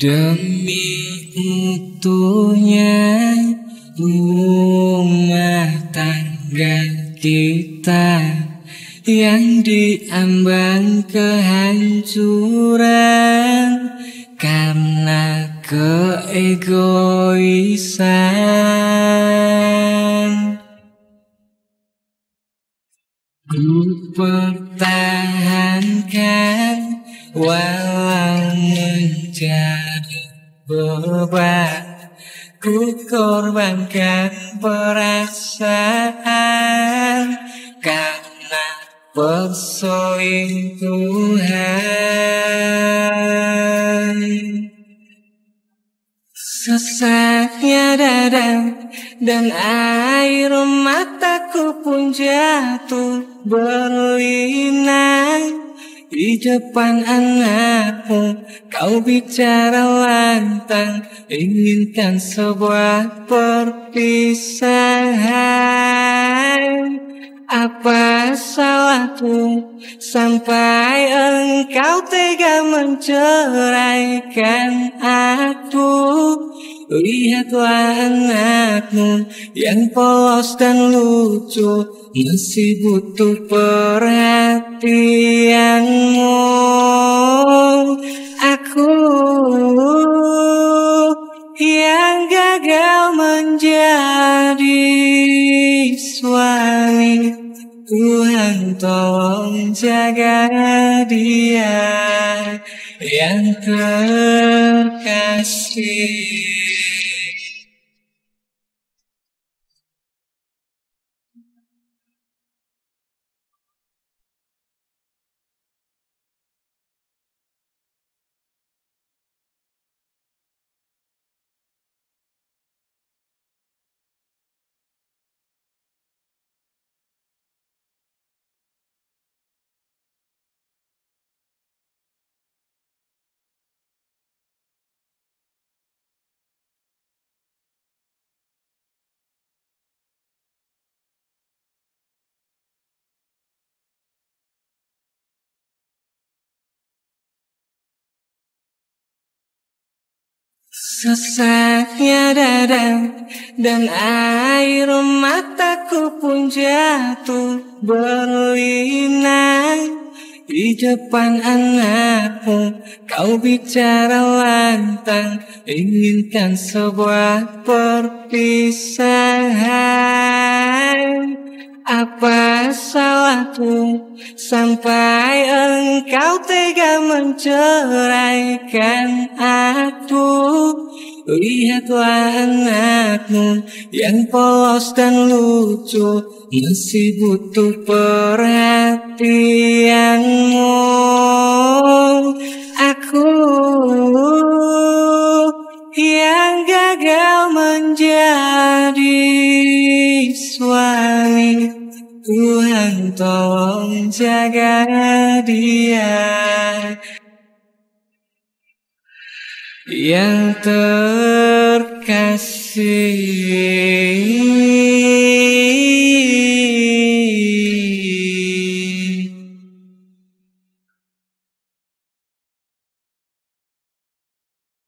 Demi utuhnya rumah tangga kita yang diambang kehancuran karena keegoisan. Ku pertahankan walau menjadi beban. Ku korbankan perasaan karena perselingkuhan. Sesaknya dada dan air mataku pun jatuh berlinang. Di depan anakmu kau bicara lantang, inginkan sebuah perpisahan. Apa salahku sampai engkau tega menceraikan aku? Lihatlah anakmu yang polos dan lucu, masih butuh perhatianmu. Aku yang gagal menjadi suami, Tuhan tolong jaga dia yang terkasih. Sesaknya dada dan air mataku pun jatuh berlinang. Di depan anakmu kau bicara lantang, inginkan sebuah perpisahan. Apa salahku sampai engkau tega menceraikan aku? Lihatlah anakmu yang polos dan lucu, masih butuh perhatianmu. Aku yang gagal menjadi suami, Tuhan tolong jaga dia yang terkasih.